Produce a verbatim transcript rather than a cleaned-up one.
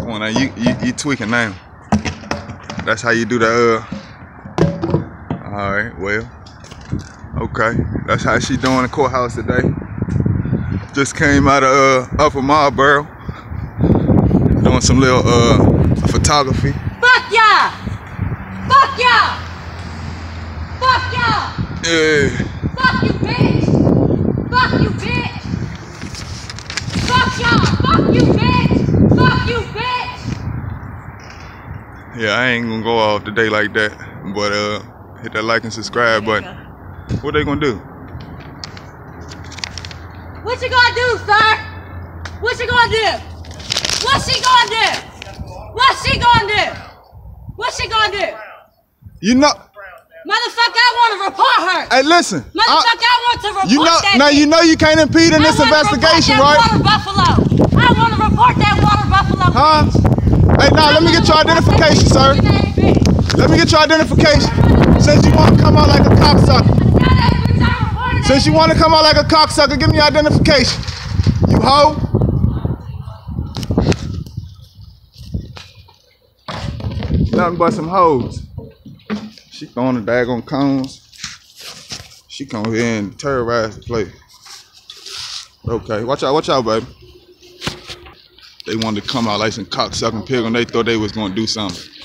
Come on now, you, you, you tweaking now. That's how you do the, uh, all right, well, okay. That's how she doing the courthouse today. Just came out of uh, Upper Marlboro. Doing some little uh, photography. Fuck y'all! Fuck y'all! Fuck y'all! Yeah. Fuck you, bitch! Fuck you, bitch! Fuck y'all! Fuck you, bitch! Fuck you, bitch! Yeah, I ain't gonna go off today like that, but uh, hit that like and subscribe button. What they gonna do? What you gonna do, sir? What you gonna do? What she gonna do? What she gonna do? What she gonna do? You know, motherfucker, I want to report her. hey, listen. Motherfucker, I, I want to report you know, that. Now bitch. you know you can't impede in this I investigation, right? right? Water buffalo. I want to report that water buffalo. Huh? Bitch. Hey, now let me get your identification, sir. Let me get your identification. Since you want to come out like a cocksucker. Since you want to come out like a cocksucker, give me your identification. You hoe. Nothing but some hoes. She throwing the daggone cones. She come here and terrorize the place. Okay, watch out, watch out, baby. They wanted to come out like some cocksucking pilgrim. They thought they was gonna do something.